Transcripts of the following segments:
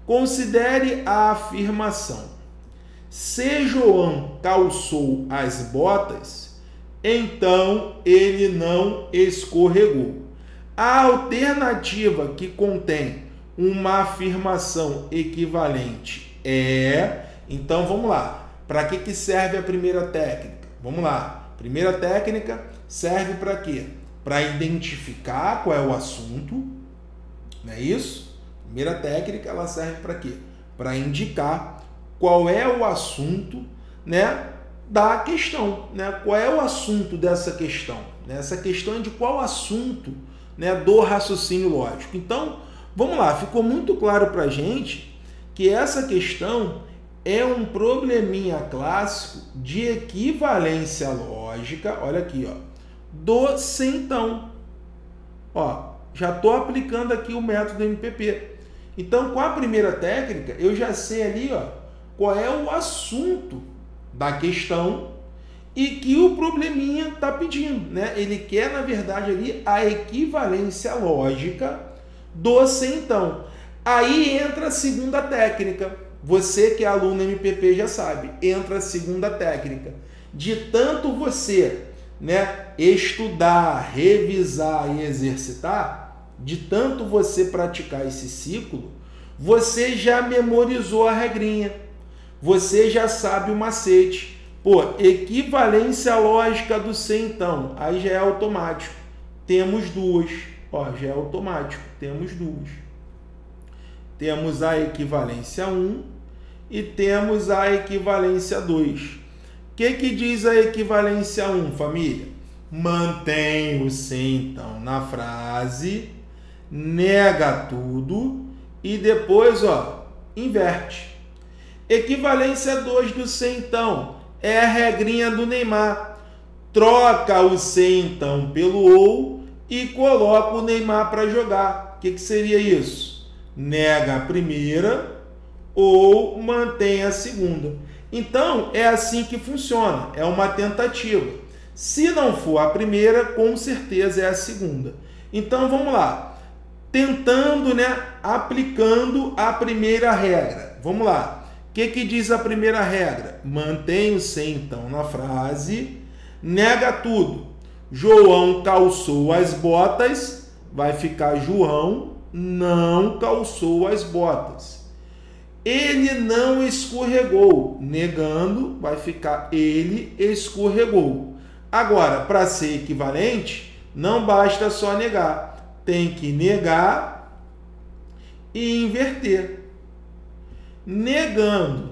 Considere a afirmação: se João calçou as botas, então ele não escorregou. A alternativa que contém uma afirmação equivalente é... Então, vamos lá. Para que serve a primeira técnica? Vamos lá. Primeira técnica serve para quê? Para identificar qual é o assunto, não é isso? Primeira técnica, ela serve para quê? Para indicar qual é o assunto, né, da questão, né? Qual é o assunto dessa questão? Né? Essa questão é de qual assunto, né, do raciocínio lógico. Então, vamos lá, ficou muito claro para a gente que essa questão é um probleminha clássico de equivalência lógica, olha aqui, ó, do centão. Ó, já estou aplicando aqui o método MPP. Então, com a primeira técnica, eu já sei ali, ó, qual é o assunto da questão e que o probleminha está pedindo, né? Ele quer, na verdade, ali a equivalência lógica do centão. Aí entra a segunda técnica. Você que é aluno MPP já sabe. Entra a segunda técnica. De tanto você, né, estudar, revisar e exercitar, de tanto você praticar esse ciclo, você já memorizou a regrinha. Você já sabe o macete. Pô, equivalência lógica do centão. Aí já é automático. Temos duas. Ó, já é automático. Temos duas. Temos a equivalência 1 e temos a equivalência 2. O que diz a equivalência 1, família? Mantém o centão na frase, nega tudo e depois, ó, inverte. Equivalência 2 do centão é a regrinha do Neymar. Troca o centão pelo ou e coloca o Neymar para jogar. O que seria isso? Nega a primeira ou mantém a segunda. Então, é assim que funciona. É uma tentativa. Se não for a primeira, com certeza é a segunda. Então, vamos lá. Tentando, né, aplicando a primeira regra. Vamos lá. O que diz a primeira regra? Mantém o centão na frase, nega tudo. João calçou as botas, vai ficar João não calçou as botas. Ele não escorregou, negando, vai ficar ele escorregou. Agora, para ser equivalente, não basta só negar, tem que negar e inverter. Negando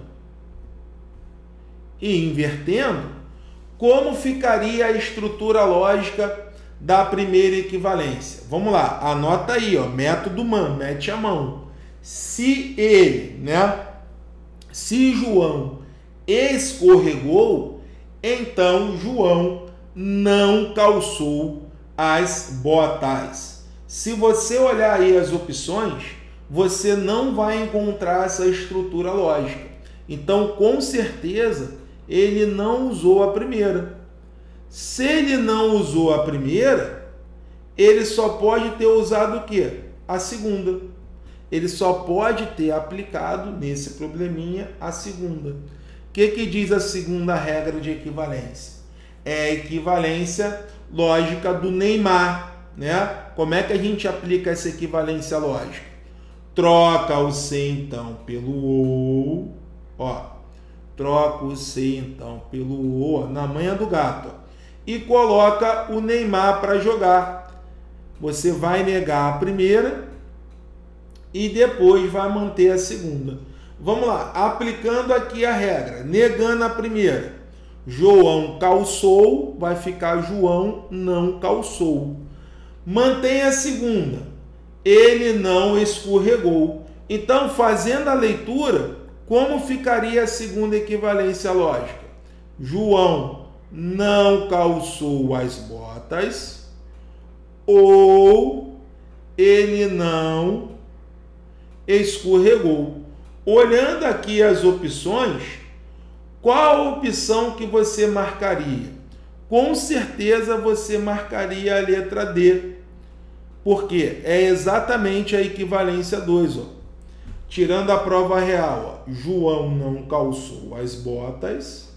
e invertendo, como ficaria a estrutura lógica da primeira equivalência? Vamos lá, anota aí, ó, método MAN, mete a mão. Se ele, né, se João escorregou, então João não calçou as botas. Se você olhar aí as opções, você não vai encontrar essa estrutura lógica. Então, com certeza, ele não usou a primeira. Se ele não usou a primeira, ele só pode ter usado o quê? A segunda. Ele só pode ter aplicado nesse probleminha a segunda. O que diz a segunda regra de equivalência? É a equivalência lógica do Neymar, né? Como é que a gente aplica essa equivalência lógica? Troca o centão pelo ou, ó, troca o centão pelo ou, na manha do gato, ó, e coloca o Neymar para jogar. Você vai negar a primeira e depois vai manter a segunda. Vamos lá, aplicando aqui a regra, negando a primeira. João calçou, vai ficar João não calçou. Mantém a segunda. Ele não escorregou. Então, fazendo a leitura, como ficaria a segunda equivalência lógica? João não calçou as botas ou ele não escorregou. Olhando aqui as opções, qual a opção que você marcaria? Com certeza você marcaria a letra D, porque é exatamente a equivalência 2. Ó. Tirando a prova real, ó, João não calçou as botas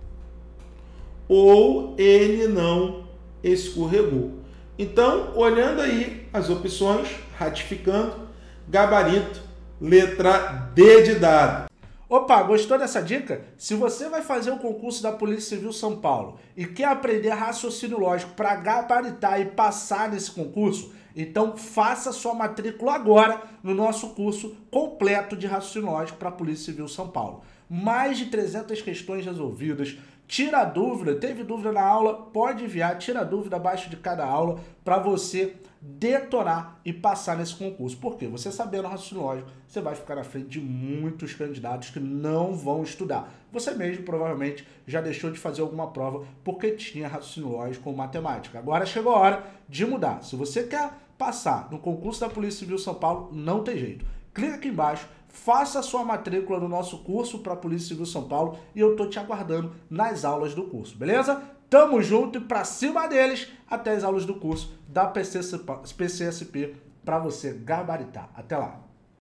ou ele não escorregou. Então, olhando aí as opções, ratificando, gabarito, letra D de dado. Opa, gostou dessa dica? Se você vai fazer o concurso da Polícia Civil São Paulo e quer aprender raciocínio lógico para gabaritar e passar nesse concurso, então faça sua matrícula agora no nosso curso completo de raciocínio lógico para a Polícia Civil São Paulo. Mais de 300 questões resolvidas. Tira a dúvida, teve dúvida na aula, pode enviar, tira a dúvida abaixo de cada aula para você detonar e passar nesse concurso. Por quê? Você sabendo raciocínio lógico, você vai ficar na frente de muitos candidatos que não vão estudar. Você mesmo provavelmente já deixou de fazer alguma prova porque tinha raciocínio lógico ou matemática. Agora chegou a hora de mudar. Se você quer passar no concurso da Polícia Civil São Paulo, não tem jeito. Clica aqui embaixo, faça a sua matrícula no nosso curso para a Polícia Civil São Paulo e eu tô te aguardando nas aulas do curso, beleza? Tamo junto e pra cima deles até as aulas do curso da PCSP para você gabaritar. Até lá!